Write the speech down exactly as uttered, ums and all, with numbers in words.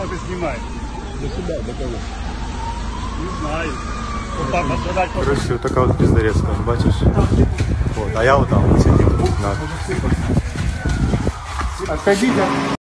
ты снимаешь? До сюда, до кого? Не знаю. Вот так вот задать по... Короче, вот така от піздарецька, бачиш? Вот, а я вот там сидів. Отходите.